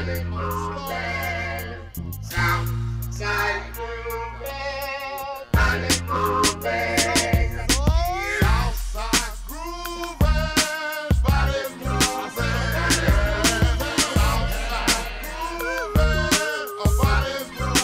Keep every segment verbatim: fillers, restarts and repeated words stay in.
body moving, Southside grooving, body moving, Southside grooving, body moving, Southside grooving, body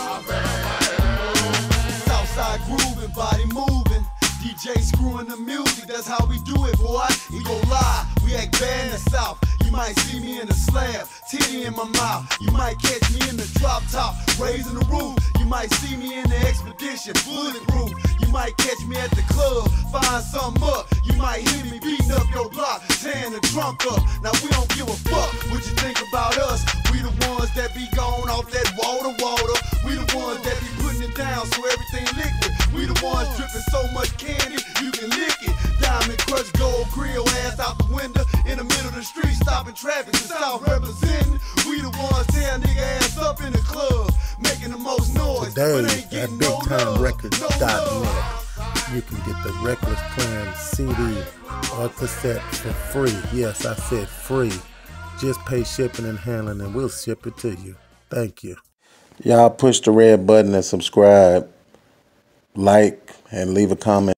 moving, Southside grooving, body moving. D J screwing the music, that's how we do it, boy. We go live, we act bad in the South. You might see me in the slab, titty in my mouth. You might catch me in the drop top, raising the roof. You might see me in the expedition, bulletproof. You might catch me at the club, find something up. You might hear me beating up your block, tearing the trunk up. Now we don't give a fuck what you think about us. We the ones that be going off that water, water. We the ones that be putting it down so everything liquid. We the ones dripping so much candy you can lick it. Diamond Crush, gold grill, ass out the window in the middle of the street, stopping traffic. The South representing. We the ones tear nigga ass up in the club, making the most noise. Today but ain't at getting big no time love, records no dot love. net you can get the Reckless Plan C D or cassette for free. Yes, I said free. Just pay shipping and handling and we'll ship it to you. Thank you. Y'all push the red button and subscribe, like, and leave a comment.